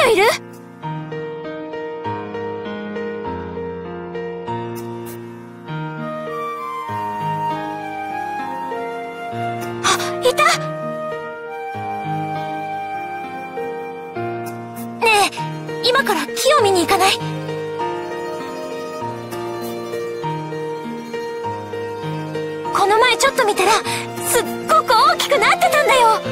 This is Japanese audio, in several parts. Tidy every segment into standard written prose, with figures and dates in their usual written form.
いる？あ、いた！ねえ、今から木を見に行かない？この前ちょっと見たらすっごく大きくなってたんだよ。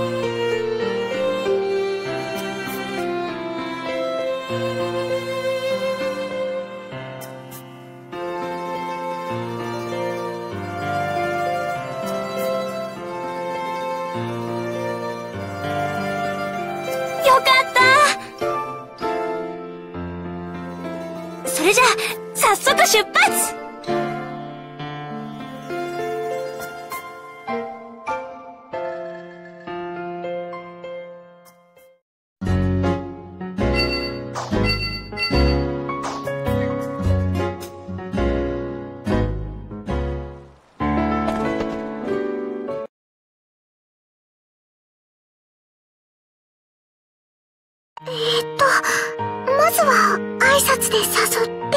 よかった。それじゃあ早速出発。 まずは挨拶で誘って。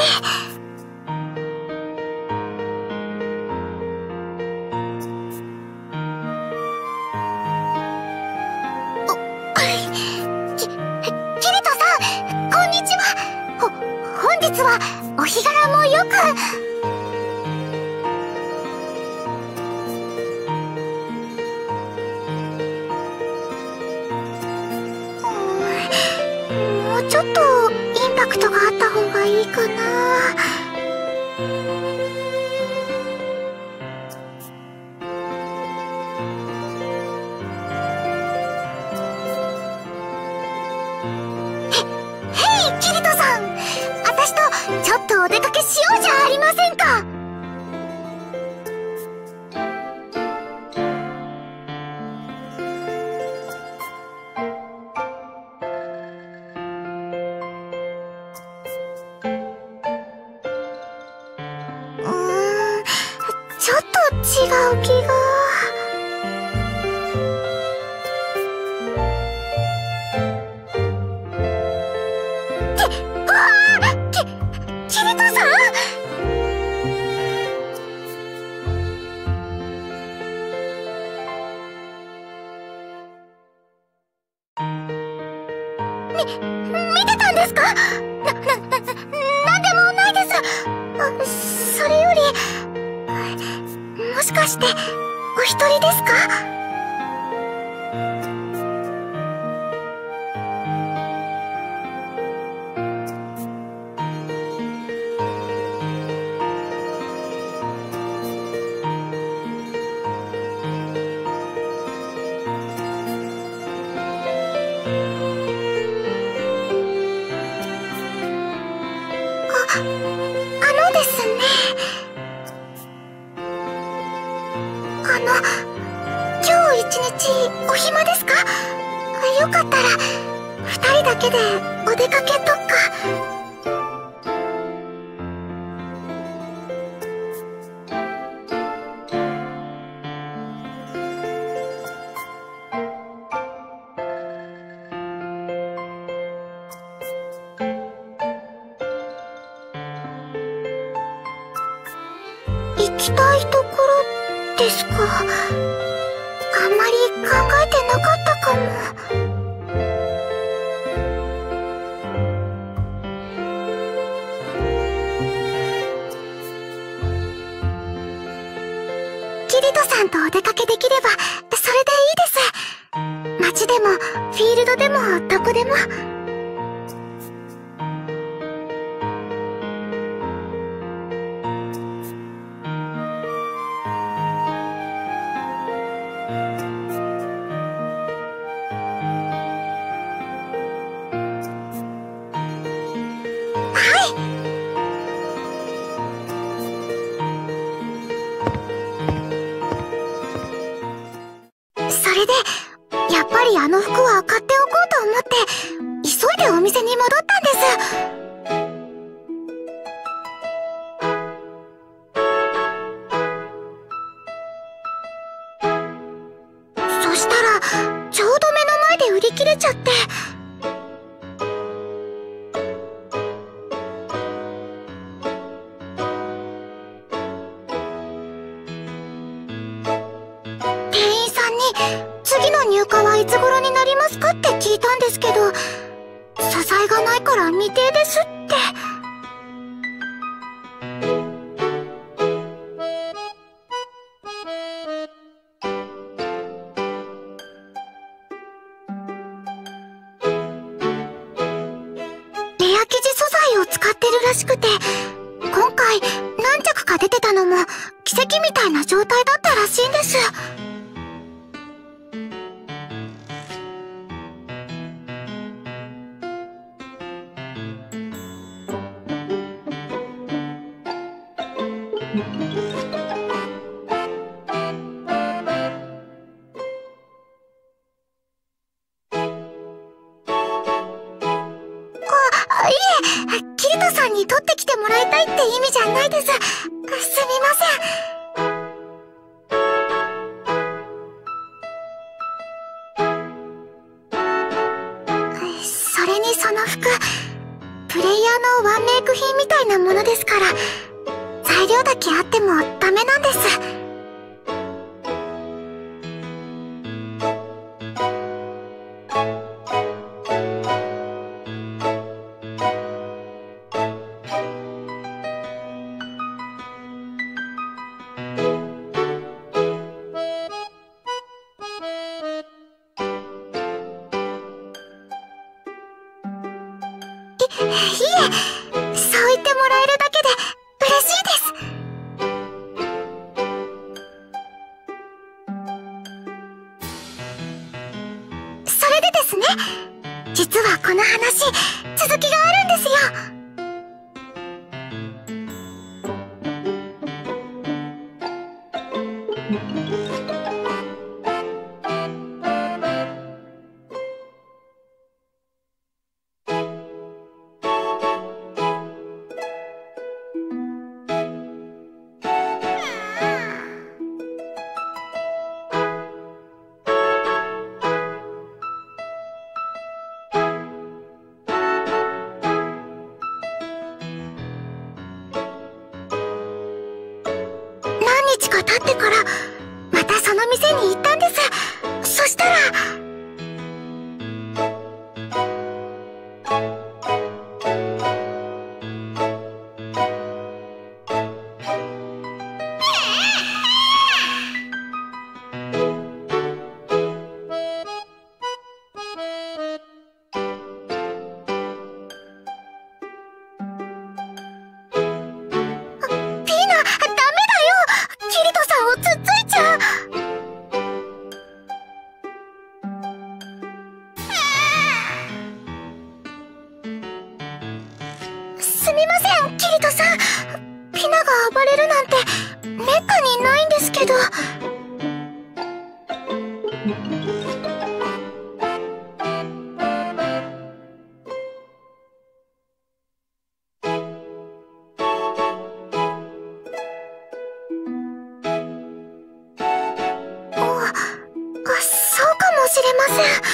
キリトさん、こんにちは。本日はお日柄もよく。もうちょっとインパクトがあった方がいいかな。へい、キリトさん、私とちょっとお出かけしようじゃありませんか。ちょっと違う気が。キリトさん？見てたんですか？なんでもないです。それより、もしかしてお一人ですか？ですね。今日一日お暇ですか？よかったら二人だけでお出かけとか。行きたいところですか？あんまり考えてなかったかも。キリトさんとお出かけできればそれでいいです。街でもフィールドでもどこでも。それでやっぱりあの服は買っておこうと思って急いでお店に戻ったんです。そしたらちょうど目の前で売り切れちゃって。 入荷はいつ頃になりますかって聞いたんですけど、素材がないから未定ですって。レア生地素材を使ってるらしくて、今回何着か出てたのも奇跡みたいな状態だったらしいんです。いえ、キリトさんに取ってきてもらいたいって意味じゃないです。すみません。それにその服、プレイヤーのワンメイク品みたいなものですから、材料だけあってもダメなんです。いえ、そう言ってもらえるだけで嬉しいです。それでですね、実はこの話、続きがあるんですよ。何日か経ってからまたその店に行ったんです。そしたら、ピーナ、ダメだよ。キリトさんをつっついちゃう。すみません、キリトさん。ピナが暴れるなんてめったにないんですけど。そうかもしれません。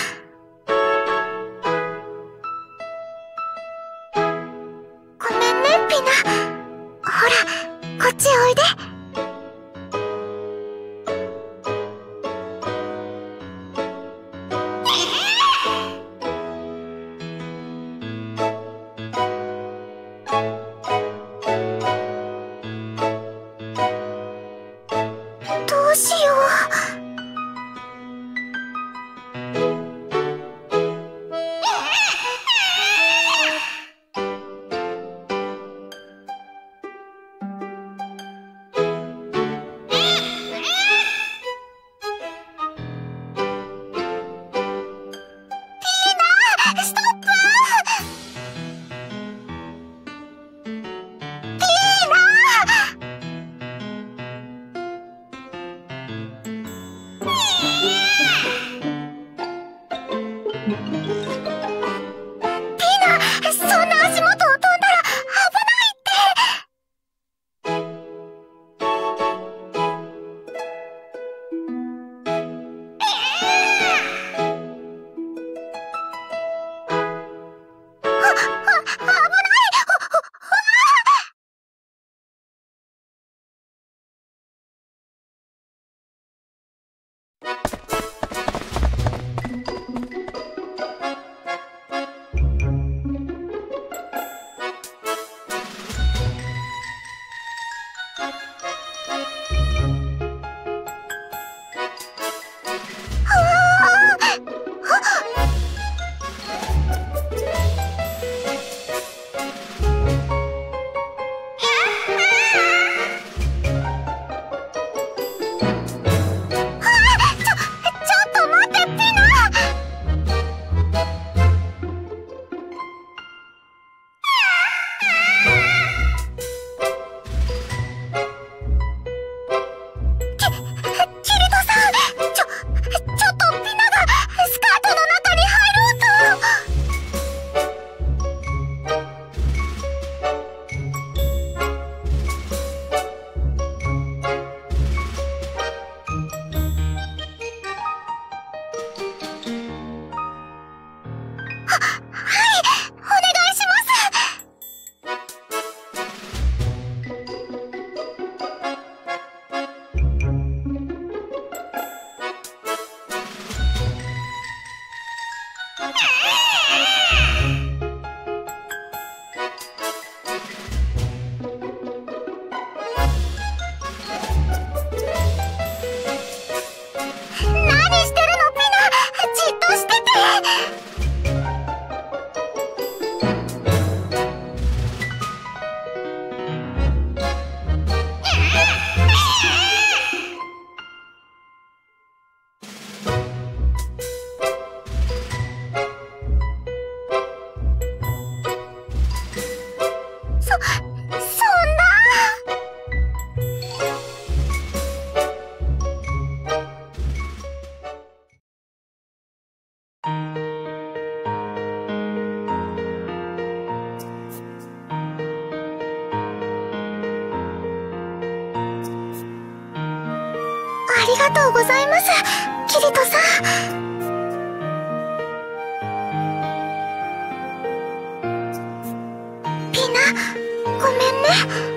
ごめんね、ピナ。ほら、こっちおいで。どうしよう。 りがとうございます、キリトさん。ピナ、ごめんね。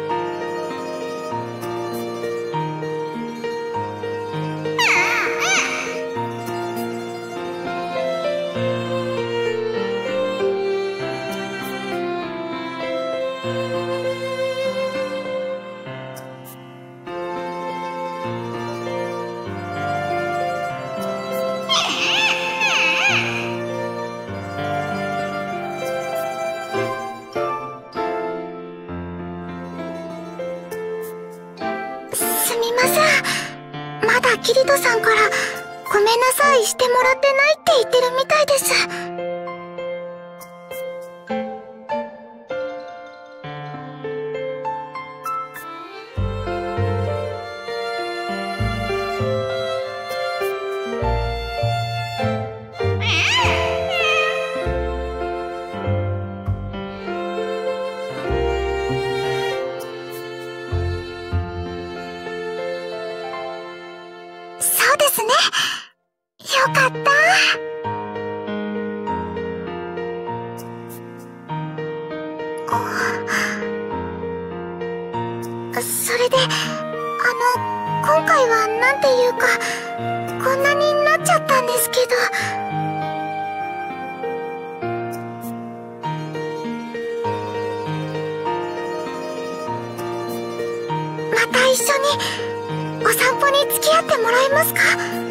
すみません。まだキリトさんからごめんなさいしてもらってないって言ってるみたいです。そうですね。よかった。それで、今回はなんていうか、こんなになっちゃったんですけど。また一緒にお散歩に付き合ってもらえますか？